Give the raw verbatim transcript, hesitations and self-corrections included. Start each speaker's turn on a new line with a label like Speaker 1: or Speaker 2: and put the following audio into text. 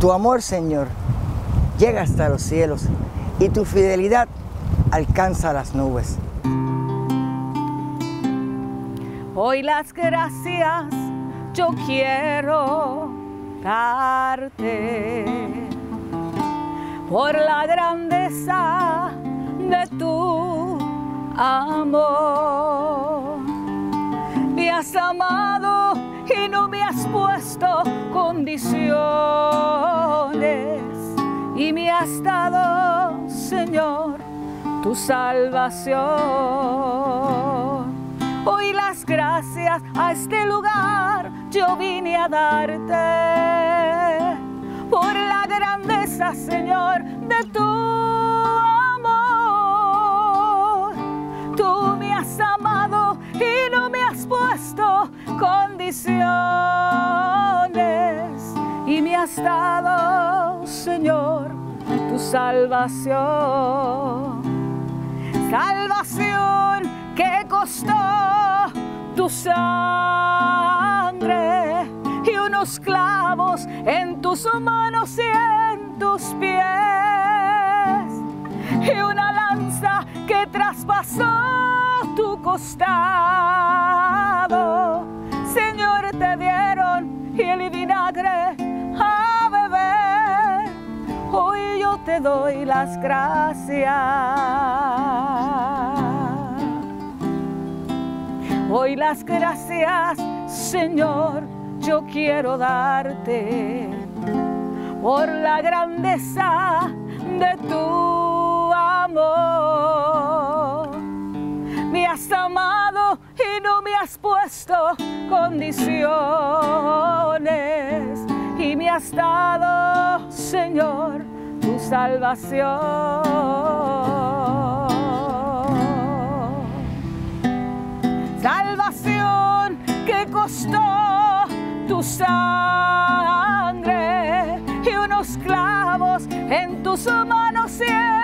Speaker 1: Tu amor, Señor, llega hasta los cielos y tu fidelidad alcanza las nubes.
Speaker 2: Hoy las gracias yo quiero darte por la grandeza de tu amor. Me has amado y no me has puesto condiciones y me has dado, Señor, tu salvación. Hoy las gracias a este lugar yo vine a darte por la grandeza, Señor, de tu amor. Tú me has amado y no me has puesto condiciones y me has dado, Señor, tu salvación. Salvación que costó tu sangre y unos clavos en tus manos y en tus pies y una lanza que traspasó tu costado. Señor, te dieron y el vinagre a beber. Hoy yo te doy las gracias. Hoy las gracias, Señor, yo quiero darte por la grandeza de tu amor. Me has amado y no me has puesto condiciones y me has dado, Señor, tu salvación. Salvación que costó tu sangre y unos clavos en tus manos y